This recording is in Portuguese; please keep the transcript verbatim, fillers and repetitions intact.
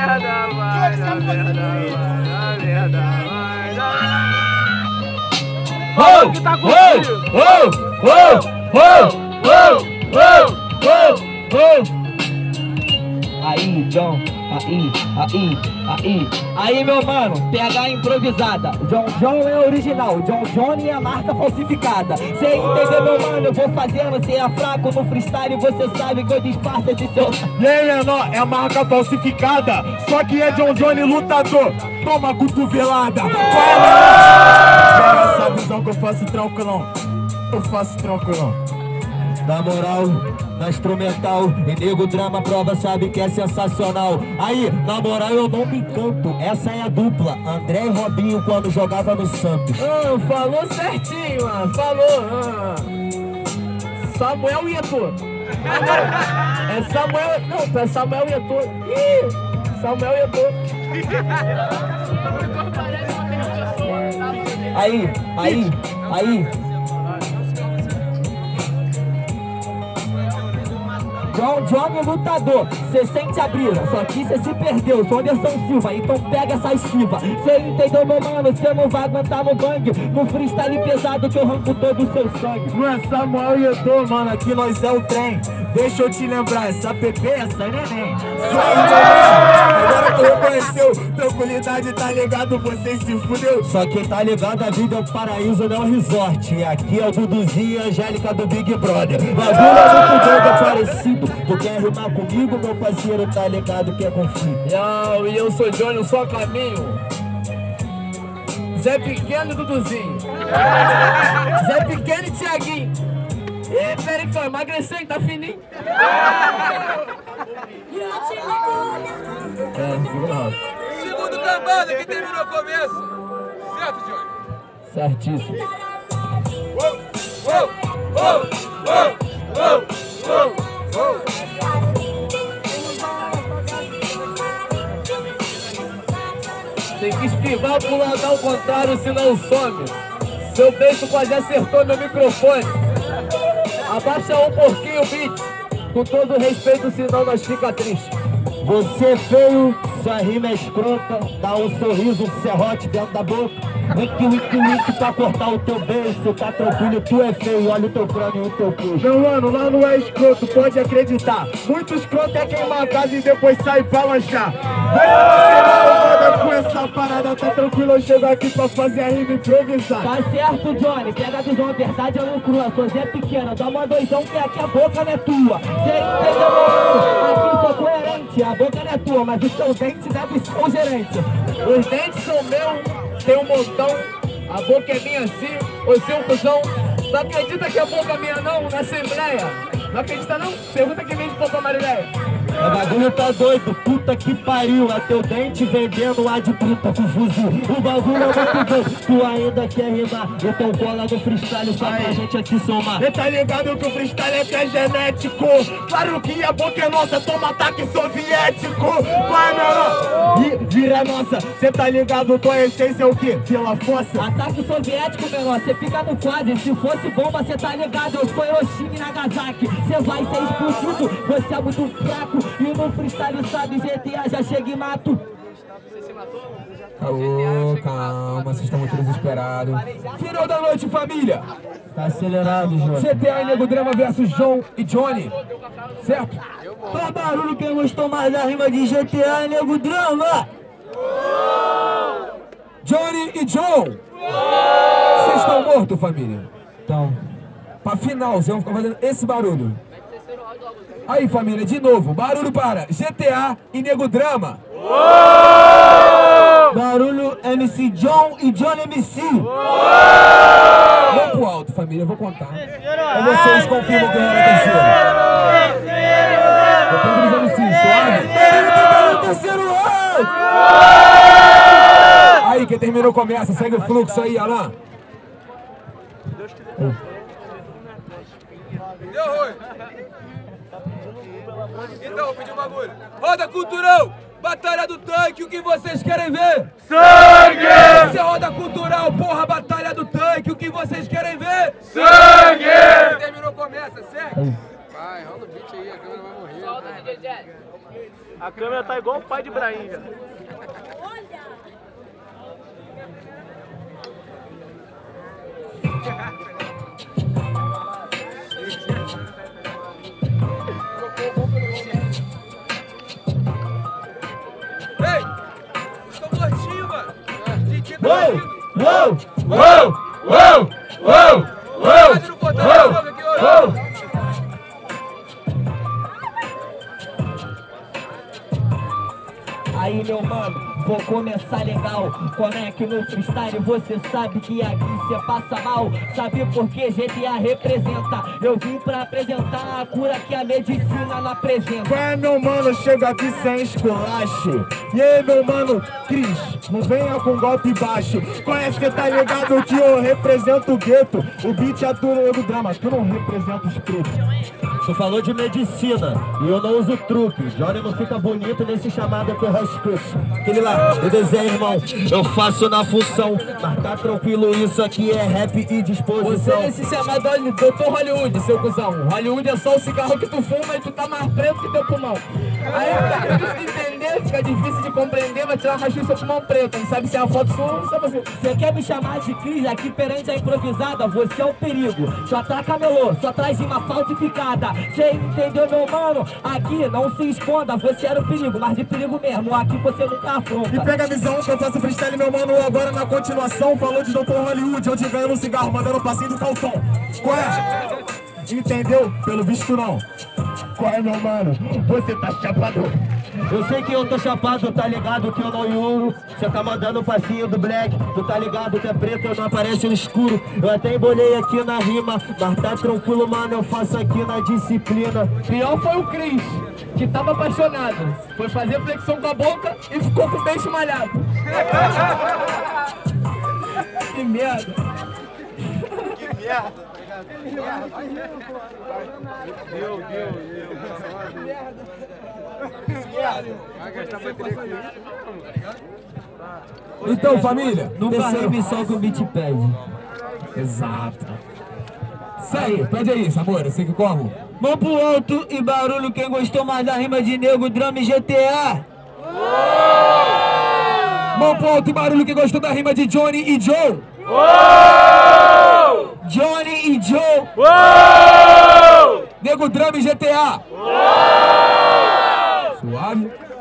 merda vai, a merda vai, a merda vai, a... Falou que tá contigo! Oh, oh, oh, oh, oh, oh, oh. Aí, John, aí, aí, aí, aí, meu mano, P H improvisada. John John é original, John Johnny é a marca falsificada. Cê entendeu, meu mano? Eu vou fazendo, cê é fraco no freestyle, você sabe que eu disfarço esse seu. E aí, menor, é a marca falsificada, só que é John Johnny lutador. Toma cotovelada. Pega essa visão que eu faço tranquilão, eu faço tranquilão. Na moral, na instrumental, e nego drama prova sabe que é sensacional. Aí, na moral eu não me encanto, essa é a dupla André e Robinho quando jogava no Santos. Ah, falou certinho, mano, falou. Ah. Samuel e Eto'o. É Samuel, não, é Samuel e Eto'o. Ih, Samuel e Eto'o. Aí, aí, aí. John Johnny lutador, cê sente a brisa, só que cê se perdeu, sou Anderson Silva, então pega essa esquiva. Cê entendeu, meu mano, cê não vai aguentar no bang, no freestyle pesado que eu arranco todo o seu sangue. Não é Samuel e Eto'o, mano, aqui nós é o trem. Deixa eu te lembrar, essa P P, essa é neném. Agora tu reconheceu, tranquilidade, tá ligado, você se fudeu. Só quem tá ligado, a vida é um paraíso, não é um resort. E aqui é o Duduzinho e a Angélica do Big Brother. Bagulho é muito doido, é parecido. Tu quer rimar comigo, meu parceiro, tá ligado que é conflito. Yo, e eu sou Johnny, um só caminho. Zé Pequeno e Duduzinho. Zé Pequeno e Thiaguinho. Ih, peraí que eu emagreci, tá fininho. É, segundo Segundo cambada que terminou o começo. Certo, Johnny? certíssimo. Uou, uou, uou, uou, uou, uou, uou. Tem que esquivar pro lado ao contrário, senão some. Seu beijo quase acertou meu microfone. Abaixa um pouquinho o beat, com todo respeito, senão nós fica triste. Você é feio, sua rima é escrota, dá um sorriso, um serrote dentro da boca. Wiki, wiki, wiki pra cortar o teu beijo, tá tranquilo, tu é feio, olha o teu crânio e o teu queixo. Meu mano, lá não é escroto, pode acreditar. Muito escroto é queimar a casa e depois sair pra lanchar. Mas com essa parada, tá tranquilo, eu chego aqui pra fazer a rima improvisar. Tá certo, Johnny, pega a visão, a verdade eu não crua. Sou Zé Pequeno, dá uma doisão que aqui a boca não é tua. Cê entendeu, meu mano? Aqui sou coerente, a boca não é tua, mas o seu dente deve ser o gerente. Os dentes são meus, tem um montão, a boca é minha assim, ô seu cuzão. Não acredita que a boca é minha não, na Assembleia? Não acredita não? Pergunta quem vende pouco a Marileia. O bagulho tá doido, puta que pariu. É teu dente vendendo ar de puta com fuzil. O bagulho é muito doido, tu ainda quer rimar. Então cola no freestyle só pra gente aqui somar. Cê tá ligado que o freestyle é que é genético. Claro que a boca é nossa, toma ataque soviético. Vai, menor, e vira nossa. Cê tá ligado, tua essência é o quê? Pela fossa. Ataque soviético, menor, cê fica no quadro. Se fosse bomba, cê tá ligado, eu sou Hiroshima e Nagasaki. Cê vai ser explodido, você é muito fraco. E no freestyle sabe, G T A já chega e mato. Você se matou? Ô, calma, vocês estão muito desesperados. Final da noite, família. Tá acelerado, João. G T A e Nego Drama versus John e Johnny. Certo? Pra barulho, quem gostou mais da rima de G T A e Nego Drama? Johnny e John. Vocês estão mortos, família? Então, Pra final, vocês vão ficar fazendo esse barulho. Aí, família, de novo, barulho para G T A e Nego Drama. barulho M C John e John M C. Vamos pro alto, família, eu vou contar. Ou vocês confirmam que é terceiro? Depois dos M Cs, suave? Terceiro round! Aí, quem terminou começa, segue o fluxo aí, Alan. Deu ruim. Então, vou pedir um bagulho. Roda cultural, batalha do tanque, o que vocês querem ver? Sangue! Você roda cultural, porra, batalha do tanque, o que vocês querem ver? Sangue! Terminou, começa, certo? Vai, rola o beat aí, a câmera vai morrer. Solta o D J. A câmera tá igual o pai de Ibrahim, já. Ei, estou mortinho, mano. Didi tá Uou, mortinho. uou, uou, uou, uou, uou, Pode não botar mais fogo aqui hoje. uou. Aí, meu mano, vou começar legal. Conecte no freestyle, você sabe que aqui cê passa mal. Sabe por que G T A representa? Eu vim pra apresentar a cura que a medicina não apresenta. Qual é, meu mano? Chega aqui sem esculacho. E aí, meu mano, Cris, não venha com golpe baixo. Conhece, cê tá ligado que eu represento o gueto. O beat é tudo do drama, tu não representa os pretos. Tu falou de medicina e eu não uso truque. Johnny não fica bonito nesse chamado que eu respeito. Aquele lá, o desenho, irmão, eu faço na função. Mas tá tranquilo, isso aqui é rap e disposição. Você nesse chamado doutor Hollywood, seu cuzão. Hollywood é só o cigarro que tu fuma e tu tá mais preto que teu pulmão. Aí, cara, pra tu entender, fica difícil de compreender, vai tirar uma racha do seu pulmão preto. Não sabe se é a foto sua ou se é você. Você quer me chamar de Cris aqui perante a improvisada? Você é o perigo. Só atrás camelô, só atrás de uma falsificada. Cê entendeu, meu mano? Aqui não se esconda, você era o perigo, mas de perigo mesmo, aqui você nunca afronta. E pega a visão que eu faço freestyle, meu mano, agora na continuação. Falou de doutor Hollywood, eu te ganho no cigarro, mandando o passinho do Calton. Qual é? Entendeu? Pelo visto não. Qual é, meu mano? Você tá chapado. Eu sei que eu tô chapado, tá ligado que eu não iuro. Cê tá mandando o passinho do black, tu tá ligado que é preto, eu não aparece no escuro. Eu até embolei aqui na rima, mas tá tranquilo, mano, eu faço aqui na disciplina. Pior foi o Cris, que tava apaixonado. Foi fazer flexão com a boca e ficou com o beijo malhado. Que merda. Que merda. Meu Deus. Então, família, Nunca terceiro rime só que o beat pede. Exato. Isso aí, pede aí, Samora, sei que como. Mão pro alto e barulho, quem gostou mais da rima de nego, drama e G T A. Mão pro alto e barulho, quem gostou da rima de Johnny e Joe. Johnny e Joe. Nego, drama e G T A. Suave.